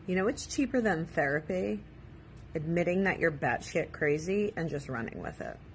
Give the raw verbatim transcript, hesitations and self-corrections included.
You know what's cheaper than therapy? Admitting that you're batshit crazy and just running with it.